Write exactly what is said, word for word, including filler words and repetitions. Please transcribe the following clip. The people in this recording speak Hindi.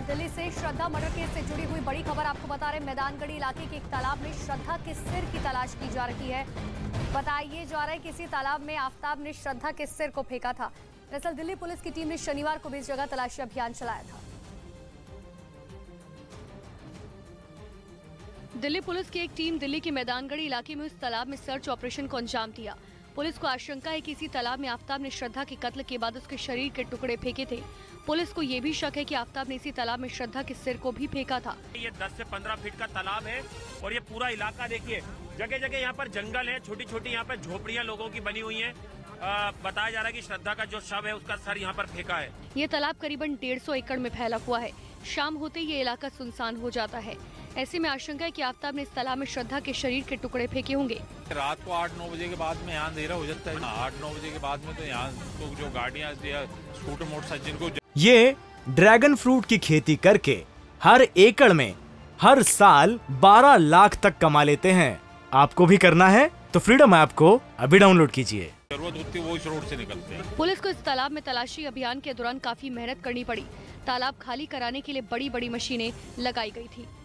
और दिल्ली से श्रद्धा मर्डर केस से जुड़ी हुई बड़ी खबर आपको बता रहे, मैदानगढ़ी इलाके के एक तालाब में श्रद्धा के सिर की तलाश की जा रही है। बताइए जा रहा है किसी तालाब में आफ्ताब ने श्रद्धा के सिर को फेंका था। दरअसल दिल्ली पुलिस की टीम ने शनिवार को भी इस जगह तलाशी अभियान चलाया था। दिल्ली पुलिस की एक टीम दिल्ली के मैदानगढ़ी इलाके में उस तालाब में सर्च ऑपरेशन को अंजाम दिया। पुलिस को आशंका है कि इसी तालाब में आफ्ताब ने श्रद्धा के कत्ल के बाद उसके शरीर के टुकड़े फेंके थे। पुलिस को ये भी शक है कि आफ्ताब ने इसी तालाब में श्रद्धा के सिर को भी फेंका था। ये दस से पंद्रह फीट का तालाब है और ये पूरा इलाका देखिए, जगह जगह यहाँ पर जंगल है, छोटी छोटी यहाँ पर झोपड़ियाँ लोगों की बनी हुई है। बताया जा रहा है कि श्रद्धा का जो शव है उसका सर यहाँ पर फेंका है। ये तालाब करीबन डेढ़ सौ एकड़ में फैला हुआ है। शाम होते ही ये इलाका सुनसान हो जाता है। ऐसे में आशंका है कि आफ्ताब ने इस तालाब में श्रद्धा के शरीर के टुकड़े फेंके होंगे। रात को आठ नौ बजे के बाद में यहाँ अंधेरा हो जाता है। आठ नौ बजे के बाद में तो यहाँ तो जो गाड़ियाँ या स्कूटर मोटरसाइकिल को ये ड्रैगन फ्रूट की खेती करके हर एकड़ में हर साल बारह लाख तक कमा लेते हैं। आपको भी करना है तो फ्रीडम ऐप को अभी डाउनलोड कीजिए। जरूरत होती है वो इस रोड से निकलते हैं। पुलिस को इस तालाब में तलाशी अभियान के दौरान काफी मेहनत करनी पड़ी। तालाब खाली कराने के लिए बड़ी बड़ी मशीनें लगाई गई थी।